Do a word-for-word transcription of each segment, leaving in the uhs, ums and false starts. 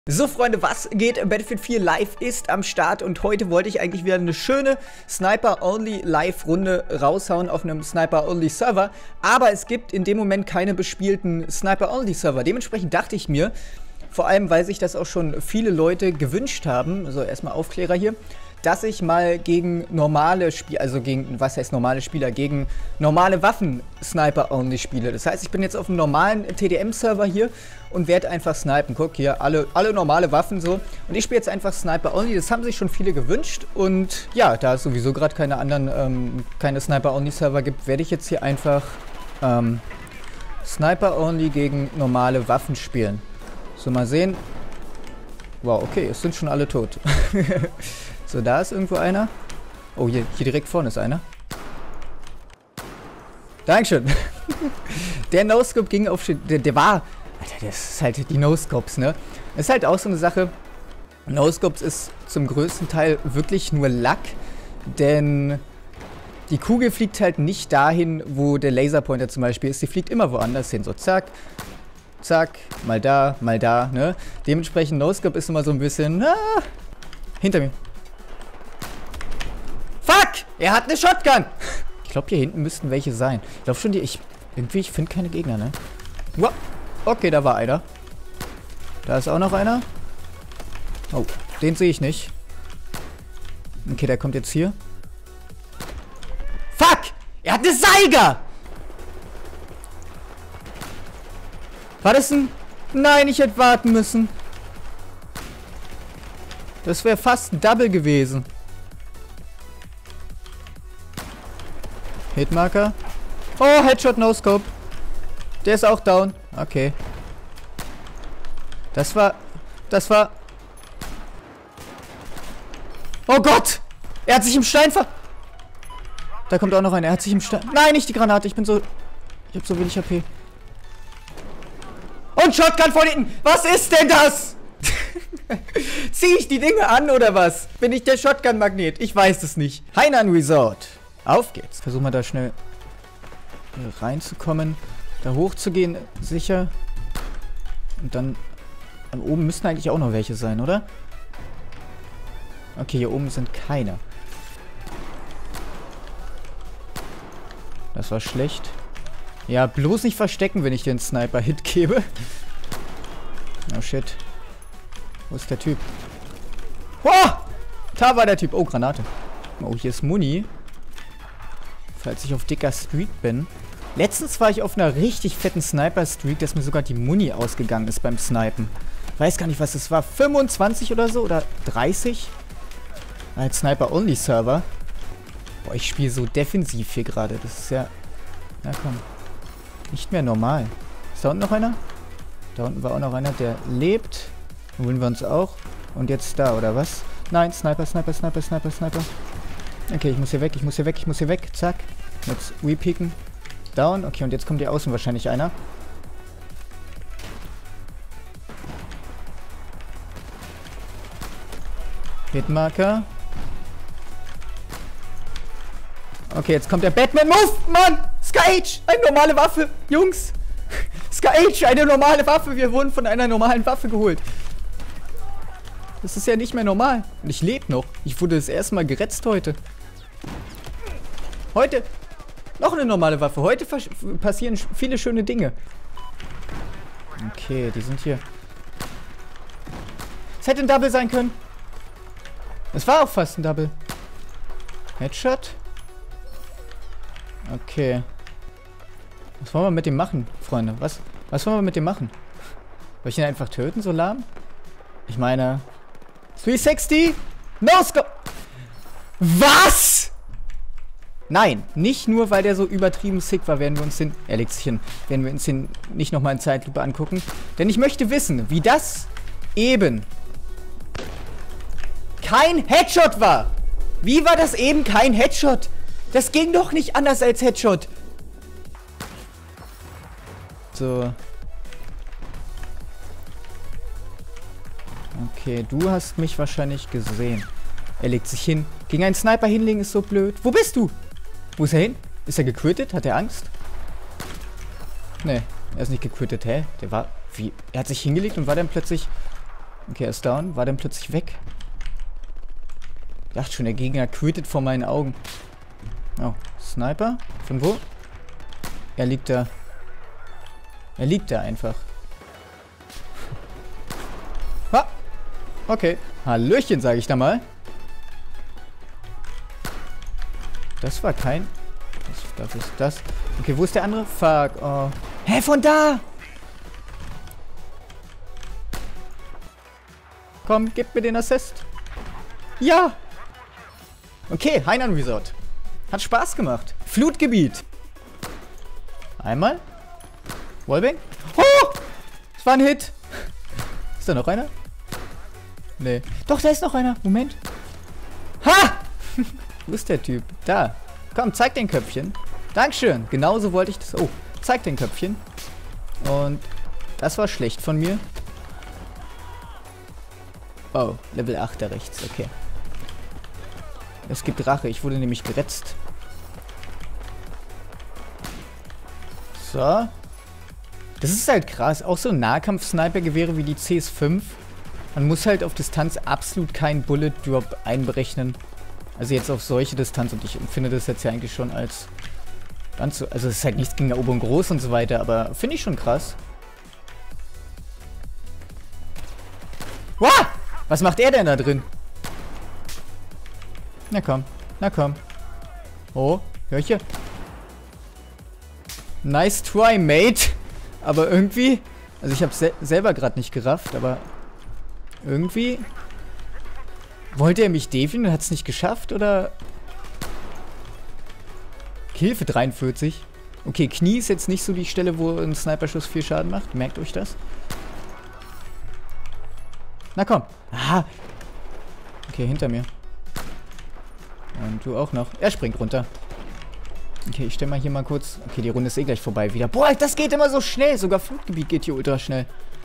So Freunde, was geht? Battlefield vier Live ist am Start und heute wollte ich eigentlich wieder eine schöne Sniper-Only-Live-Runde raushauen auf einem Sniper-Only-Server, aber es gibt in dem Moment keine bespielten Sniper-Only-Server. Dementsprechend dachte ich mir, vor allem weil sich das auch schon viele Leute gewünscht haben, also erstmal Aufklärer hier, dass ich mal gegen normale Spieler, also gegen, was heißt normale Spieler, gegen normale Waffen Sniper-Only spiele. Das heißt, ich bin jetzt auf einem normalen T D M-Server hier und werde einfach snipen. Guck hier, alle, alle normale Waffen so. Und ich spiele jetzt einfach Sniper-Only. Das haben sich schon viele gewünscht. Und ja, da es sowieso gerade keine anderen, ähm, keine Sniper-Only-Server gibt, werde ich jetzt hier einfach ähm, Sniper-Only gegen normale Waffen spielen. So, mal sehen. Wow, okay, es sind schon alle tot. So, da ist irgendwo einer. Oh, hier, hier direkt vorne ist einer. Dankeschön. Der No-Scope ging auf... Der, der war... Alter, das ist halt die No-Scopes, ne? Das ist halt auch so eine Sache. No-Scopes ist zum größten Teil wirklich nur Luck. Denn die Kugel fliegt halt nicht dahin, wo der Laserpointer zum Beispiel ist. Die fliegt immer woanders hin. So, zack. Zack. Mal da, mal da, ne? Dementsprechend No-Scope ist immer so ein bisschen... Ah, hinter mir. Fuck! Er hat eine Shotgun! Ich glaube, hier hinten müssten welche sein. Ich glaube schon, die... Ich, irgendwie, ich finde keine Gegner, ne? Wow. Okay, da war einer. Da ist auch noch einer. Oh, den sehe ich nicht. Okay, der kommt jetzt hier. Fuck! Er hat eine Saiga! War das ein... Nein, ich hätte warten müssen. Das wäre fast ein Double gewesen. Hitmarker. Oh, Headshot, No-Scope. Der ist auch down. Okay. Das war... Das war... Oh Gott! Er hat sich im Stein ver... Da kommt auch noch einer. Er hat sich im Stein... Nein, nicht die Granate. Ich bin so... Ich hab so wenig H P. Und Shotgun von hinten. Was ist denn das? Zieh ich die Dinge an oder was? Bin ich der Shotgun-Magnet? Ich weiß es nicht. Hainan Resort. Auf geht's. Versuchen wir da schnell reinzukommen. Da hochzugehen, sicher. Und dann... Oben müssten eigentlich auch noch welche sein, oder? Okay, hier oben sind keine. Das war schlecht. Ja, bloß nicht verstecken, wenn ich dir einen Sniper-Hit gebe. Oh, shit. Wo ist der Typ? Oh! Da war der Typ. Oh, Granate. Oh, hier ist Muni. Falls ich auf dicker Streak bin. Letztens war ich auf einer richtig fetten Sniper-Streak, dass mir sogar die Muni ausgegangen ist beim Snipen. Weiß gar nicht, was es war. fünfundzwanzig oder so? Oder dreißig? Als Sniper-Only-Server. Boah, ich spiele so defensiv hier gerade. Das ist ja... Na komm. Nicht mehr normal. Ist da unten noch einer? Da unten war auch noch einer, der lebt. Holen wir uns auch. Und jetzt da, oder was? Nein, Sniper, Sniper, Sniper, Sniper, Sniper. Okay, ich muss hier weg, ich muss hier weg, ich muss hier weg. Zack. Jetzt repeaken. Down. Okay, und jetzt kommt hier außen wahrscheinlich einer. Hitmarker. Okay, jetzt kommt der Batman. Move, Mann! Sky-Age! Eine normale Waffe! Jungs! Sky-Age! Eine normale Waffe! Wir wurden von einer normalen Waffe geholt. Das ist ja nicht mehr normal. Und ich lebe noch. Ich wurde das erste Mal geretzt heute. Heute noch eine normale Waffe. Heute passieren viele schöne Dinge. Okay, die sind hier. Es hätte ein Double sein können. Es war auch fast ein Double. Headshot. Okay. Was wollen wir mit dem machen, Freunde? Was, was wollen wir mit dem machen? Soll ich ihn einfach töten, so lahm? Ich meine... dreihundertsechzig! No-Scope! Was? Nein, nicht nur, weil der so übertrieben sick war, werden wir uns den... Er legt sich hin. Werden wir uns den nicht nochmal in Zeitlupe angucken. Denn ich möchte wissen, wie das eben kein Headshot war. Wie war das eben kein Headshot? Das ging doch nicht anders als Headshot. So. Okay, du hast mich wahrscheinlich gesehen. Er legt sich hin. Gegen einen Sniper hinlegen ist so blöd. Wo bist du? Wo ist er hin? Ist er gequittet? Hat er Angst? Nee, er ist nicht gequittet. Hä? Der war... Wie? Er hat sich hingelegt und war dann plötzlich... Okay, er ist down. War dann plötzlich weg. Ich dachte schon, der Gegner quittet vor meinen Augen. Oh, Sniper? Von wo? Er liegt da. Er liegt da einfach. Ha! Okay. Hallöchen, sage ich da mal. Das war kein... Was, das ist das. Okay, wo ist der andere? Fuck. Oh. Hä, von da! Komm, gib mir den Assist. Ja! Okay, Hainan Resort. Hat Spaß gemacht. Flutgebiet. Einmal. Wallbang. Oh! Das war ein Hit. Ist da noch einer? Nee. Doch, da ist noch einer. Moment. Ha! Wo ist der Typ? Da. Komm, zeig den Köpfchen. Dankeschön. Genauso wollte ich das... Oh, zeig den Köpfchen. Und das war schlecht von mir. Oh, Level acht da rechts. Okay. Es gibt Rache. Ich wurde nämlich geretzt. So. Das ist halt krass. Auch so Nahkampf-Sniper-Gewehre wie die C S fünf. Man muss halt auf Distanz absolut keinen Bullet-Drop einberechnen. Also jetzt auf solche Distanz. Und ich empfinde das jetzt ja eigentlich schon als... Ganz so, also es ist halt nichts gegen Ober und Groß und so weiter. Aber finde ich schon krass. Wow! Was macht er denn da drin? Na komm. Na komm. Oh, hör ich hier? Nice try, mate. Aber irgendwie... Also ich habe se selber gerade nicht gerafft, aber... Irgendwie... Wollte er mich defieren und hat es nicht geschafft, oder... Hilfe, dreiundvierzig. Okay, Knie ist jetzt nicht so die Stelle, wo ein Sniperschuss viel Schaden macht. Merkt euch das. Na komm. Aha. Okay, hinter mir. Und du auch noch. Er springt runter. Okay, ich stelle mal hier mal kurz... Okay, die Runde ist eh gleich vorbei wieder. Boah, das geht immer so schnell. Sogar Flutgebiet geht hier ultra schnell.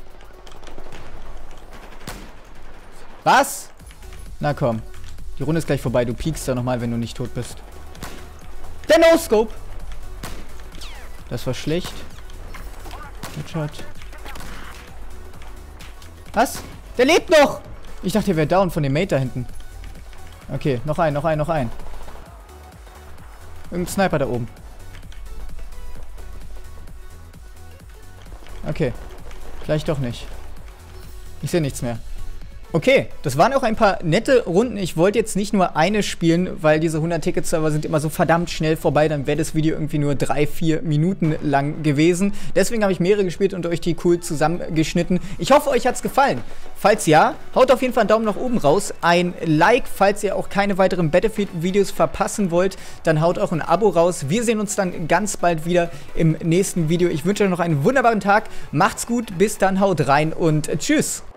Was? Na komm. Die Runde ist gleich vorbei. Du piekst da nochmal, wenn du nicht tot bist. Der No-Scope. Das war schlecht. Headshot. Was? Der lebt noch! Ich dachte, der wäre down von dem Mate da hinten. Okay, noch ein, noch ein, noch ein. Irgendein Sniper da oben. Okay. Vielleicht doch nicht. Ich sehe nichts mehr. Okay, das waren auch ein paar nette Runden. Ich wollte jetzt nicht nur eine spielen, weil diese hundert Ticket-Server sind immer so verdammt schnell vorbei. Dann wäre das Video irgendwie nur drei, vier Minuten lang gewesen. Deswegen habe ich mehrere gespielt und euch die cool zusammengeschnitten. Ich hoffe, euch hat es gefallen. Falls ja, haut auf jeden Fall einen Daumen nach oben raus. Ein Like, falls ihr auch keine weiteren Battlefield-Videos verpassen wollt. Dann haut auch ein Abo raus. Wir sehen uns dann ganz bald wieder im nächsten Video. Ich wünsche euch noch einen wunderbaren Tag. Macht's gut, bis dann, haut rein und tschüss.